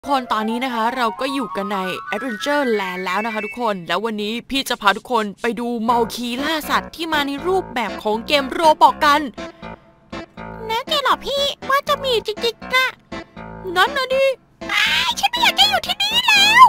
คนตอนนี้นะคะเราก็อยู่กันใน Adventure Land แล้วนะคะทุกคนแล้ววันนี้พี่จะพาทุกคนไปดูเมาคีล่าสัตว์ที่มาในรูปแบบของเกมโรบอกกันแน่ใจเหรอพี่ว่าจะมีจริงๆนะนั่นนะดิฉันไม่อยากจะอยู่ที่นี่แล้ว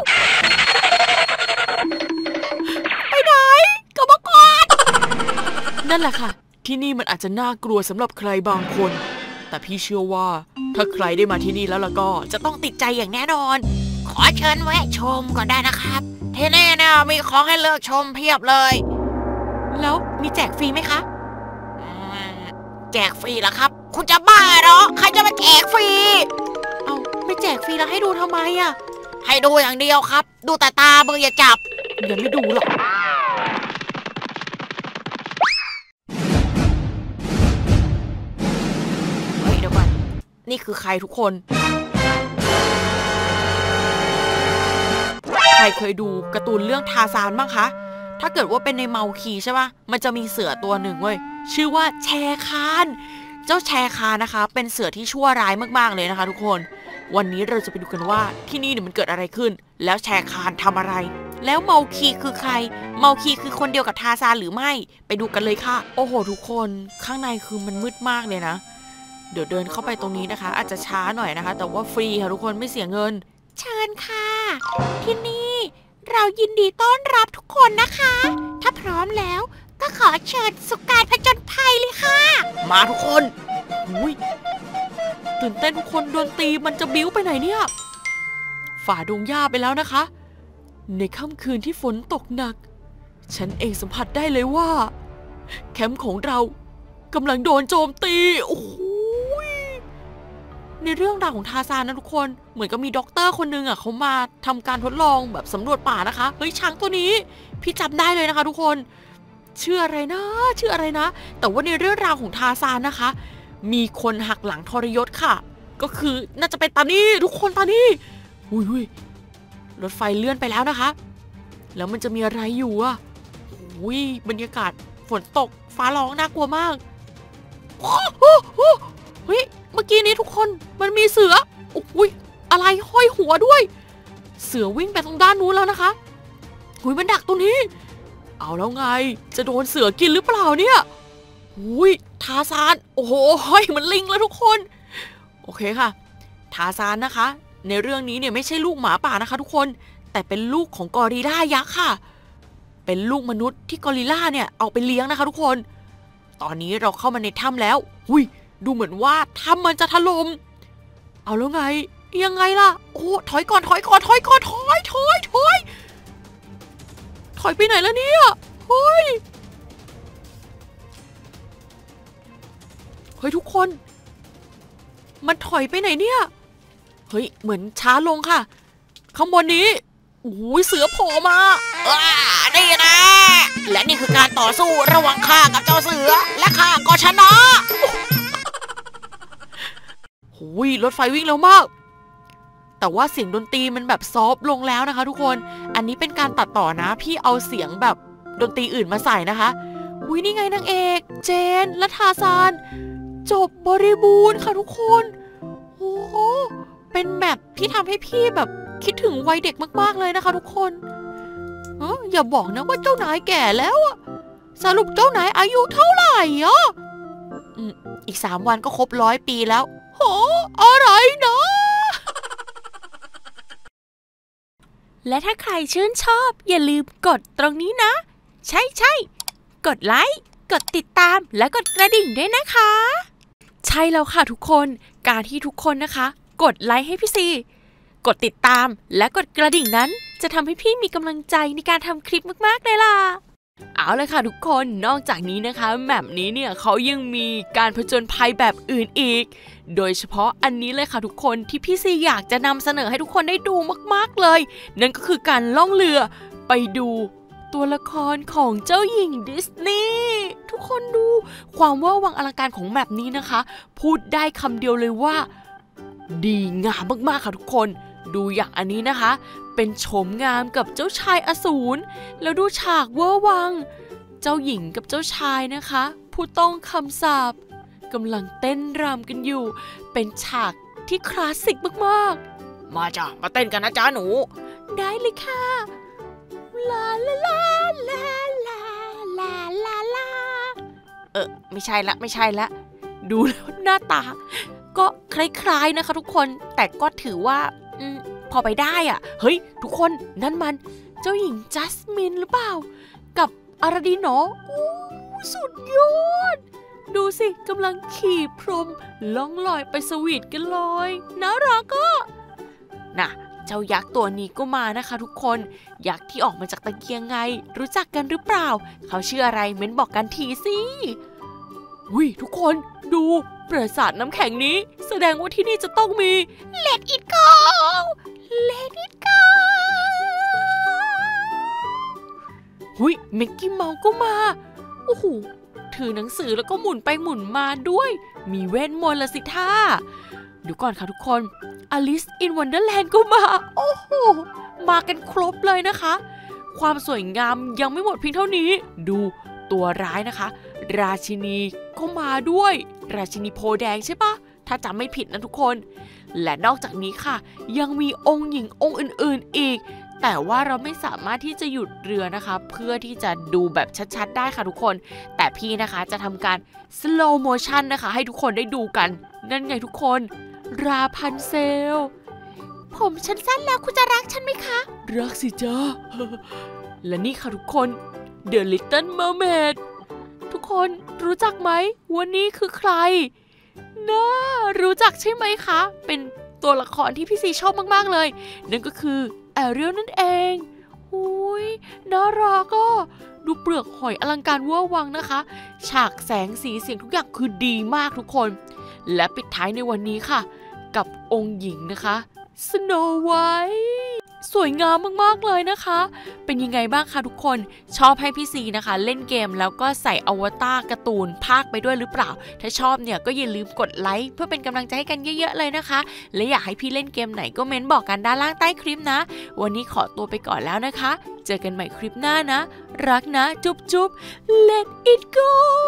ไปไหนกลับมาก่อนนั่นแหละค่ะที่นี่มันอาจจะน่ากลัวสำหรับใครบางคนแต่พี่เชื่อว่าถ้าใครได้มาที่นี่แล้วก็จะต้องติดใจอย่างแน่นอนขอเชิญแวะชมก่อนได้นะครับที่นี่เนี่ยมีของให้เลือกชมเพียบเลยแล้วมีแจกฟรีไหมคะแจกฟรีเหรอครับคุณจะบ้าเหรอใครจะมาแจกฟรีเอาไม่แจกฟรีแล้วให้ดูทำไมอะให้ดูอย่างเดียวครับดูแต่ตาเบอร์อย่าจับอย่าไม่ดูหรอกนี่คือใครทุกคนใครเคยดูการ์ตูนเรื่องทาซานบ้างคะถ้าเกิดว่าเป็นในเมาคีใช่ปะมันจะมีเสือตัวหนึ่งเว้ยชื่อว่าแชคานเจ้าแชคานนะคะเป็นเสือที่ชั่วร้ายมากๆเลยนะคะทุกคนวันนี้เราจะไปดูกันว่าที่นี่เนี่ยมันเกิดอะไรขึ้นแล้วแชคานทำอะไรแล้วเมาคีคือใครเมาคีคือคนเดียวกับทาซานหรือไม่ไปดูกันเลยค่ะโอ้โหทุกคนข้างในคือมันมืดมากเลยนะเดี๋ยวเดินเข้าไปตรงนี้นะคะอาจจะช้าหน่อยนะคะแต่ว่าฟรีค่ะทุกคนไม่เสียเงินเชิญค่ะที่นี่เรายินดีต้อนรับทุกคนนะคะถ้าพร้อมแล้วก็ขอเชิญสุการผจญภัยเลยค่ะมาทุกคนอุ้ยตื่นเต้นทุกคนดนตรีมันจะบิ้วไปไหนเนี่ยฝ่าดงหญ้าไปแล้วนะคะในค่ำคืนที่ฝนตกหนักฉันเองสัมผัสได้เลยว่าแคมป์ของเรากำลังโดนโจมตีโอ้โหในเรื่องราวของทาซานนะทุกคนเหมือนกับมีด็อกเตอร์คนนึงอ่ะเขามาทำการทดลองแบบสำรวจป่านะคะเฮ้ยช้างตัวนี้พี่จำได้เลยนะคะทุกคนชื่ออะไรนะแต่ว่าในเรื่องราวของทาซานนะคะมีคนหักหลังทรยศค่ะก็คือน่าจะเป็นตานี่ทุกคนตานี่อุ้ยรถไฟเลื่อนไปแล้วนะคะแล้วมันจะมีอะไรอยู่อ่ะอุ้ยบรรยากาศฝนตกฟ้าร้องน่ากลัวมากเฮ้ยเมื่อกี้นี้ทุกคนมันมีเสืออุ้ยอะไรห้อยหัวด้วยเสือวิ่งไปตรงด้านนู้นแล้วนะคะอุ้ยมันดักตรงนี้เอาแล้วไงจะโดนเสือกินหรือเปล่าเนี่ยอุ้ยทาซานโอ้โหห้อยเหมือนลิงแล้วทุกคนโอเคค่ะทาซานนะคะในเรื่องนี้เนี่ยไม่ใช่ลูกหมาป่านะคะทุกคนแต่เป็นลูกของกอริลลายักษ์ค่ะเป็นลูกมนุษย์ที่กอริลลาเนี่ยเอาไปเลี้ยงนะคะทุกคนตอนนี้เราเข้ามาในถ้ำแล้วอุ้ยดูเหมือนว่าถ้ำมันจะถล่มเอาแล้วไงยังไงล่ะโอ้ถอยก่อนถอยไปไหนแล้วเนี่ยเฮ้ยทุกคนมันถอยไปไหนเนี่ยเฮ้ยเหมือนช้าลงค่ะข้างบนนี้โอ้ยเสือโผล่มานี่นะและนี่คือการต่อสู้ระหว่างข้ากับเจ้าเสือและข้าก็ชนะหุยรถไฟวิ่งเร็วมากแต่ว่าเสียงดนตรีมันแบบซอฟลงแล้วนะคะทุกคนอันนี้เป็นการตัดต่อนะพี่เอาเสียงแบบดนตรีอื่นมาใส่นะคะอุ้ยนี่ไงนางเอกเจนและทาซานจบบริบูรณ์ค่ะทุกคนโอ้โหเป็นแบบที่ทำให้พี่แบบคิดถึงวัยเด็กมากๆเลยนะคะทุกคนอย่าบอกนะว่าเจ้านายแก่แล้วอะสรุปเจ้านายอายุเท่าไหร่อ่ะอีก3 วันก็ครบ100 ปีแล้วโหอะไรนะและถ้าใครชื่นชอบอย่าลืมกดตรงนี้นะใช่กดไลค์กดติดตามและกดกระดิ่งด้วยนะคะใช่แล้วค่ะทุกคนการที่ทุกคนนะคะกดไลค์ให้พี่ซีกดติดตามและกดกระดิ่งนั้นจะทำให้พี่มีกำลังใจในการทำคลิปมากๆเลยล่ะเอาเลยค่ะทุกคนนอกจากนี้นะคะแบบนี้เนี่ยเขายังมีการผจญภัยแบบอื่นอีกโดยเฉพาะอันนี้เลยค่ะทุกคนที่พี่ซีอยากจะนำเสนอให้ทุกคนได้ดูมากๆเลยนั่นก็คือการล่องเรือไปดูตัวละครของเจ้าหญิงดิสนีย์ทุกคนดูความเวอร์วังอลังการของแบบนี้นะคะพูดได้คำเดียวเลยว่าดีงามมากๆค่ะทุกคนดูอย่างอันนี้นะคะเป็นโฉมงามกับเจ้าชายอสูรแล้วดูฉากเวอร์วังเจ้าหญิงกับเจ้าชายนะคะผู้ต้องคำสาปกำลังเต้นรำกันอยู่เป็นฉากที่คลาสสิกมากๆมาจ้ะมาเต้นกันนะจ้าหนูได้เลยค่ะลาลาลาลาลาลาลาลาไม่ใช่ละดูแล้วหน้าตาก็คล้ายๆนะคะทุกคนแต่ก็ถือว่าพอไปได้อ่ะเฮ้ยทุกคนนั่นมันเจ้าหญิงจัสมินหรือเปล่ากับอาราดินเนาะสุดยอดดูสิกำลังขี่พรมล่องลอยไปสวีทกันเลยน่ารักก็น่ะเจ้ายักษ์ตัวนี้ก็มานะคะทุกคนยักษ์ที่ออกมาจากตะเกียงไงรู้จักกันหรือเปล่าเขาชื่ออะไรเม้นบอกกันทีสิทุกคนดูปราสาทน้ำแข็งนี้แสดงว่าที่นี่จะต้องมี Let it go Let it go มิกกี้เมาส์ก็มาโอ้โหถือหนังสือแล้วก็หมุนไปหมุนมาด้วยมีเวทมนต์ละสิท่าดูก่อนค่ะทุกคน Alice in Wonderland ก็มาโอ้โหมากันครบเลยนะคะความสวยงามยังไม่หมดเพียงเท่านี้ดูตัวร้ายนะคะราชินีก็มาด้วยราชินีโพแดงใช่ปะถ้าจำไม่ผิดนะทุกคนและนอกจากนี้ค่ะยังมีองค์หญิงองค์อื่นๆอีกแต่ว่าเราไม่สามารถที่จะหยุดเรือนะคะเพื่อที่จะดูแบบชัดๆได้ค่ะทุกคนแต่พี่นะคะจะทำการ slow motion นะคะให้ทุกคนได้ดูกันนั่นไงทุกคนราพันเซลผมฉันสั้นแล้วคุณจะรักฉันไหมคะรักสิจ้า และนี่ค่ะทุกคน The Little Mermaid ทุกคนรู้จักไหมว่านี่คือใครน่ารู้จักใช่ไหมคะเป็นตัวละครที่พี่ซีชอบมากๆเลยนั่นก็คือแอเรียลนั่นเองน่ารักก็ดูเปลือกหอยอลังการเวอร์วังนะคะฉากแสงสีเสียงทุกอย่างคือดีมากทุกคนและปิดท้ายในวันนี้ค่ะกับองค์หญิงนะคะสโนไวท์สวยงามมากๆเลยนะคะเป็นยังไงบ้างคะทุกคนชอบให้พี่ซีนะคะเล่นเกมแล้วก็ใส่อวตารการ์ตูนภาคไปด้วยหรือเปล่าถ้าชอบเนี่ยก็อย่าลืมกดไลค์เพื่อเป็นกำลังใจให้กันเยอะๆเลยนะคะและอยากให้พี่เล่นเกมไหนก็เม้นบอกกันด้านล่างใต้คลิปนะวันนี้ขอตัวไปก่อนแล้วนะคะเจอกันใหม่คลิปหน้านะรักนะจุ๊บ Let it go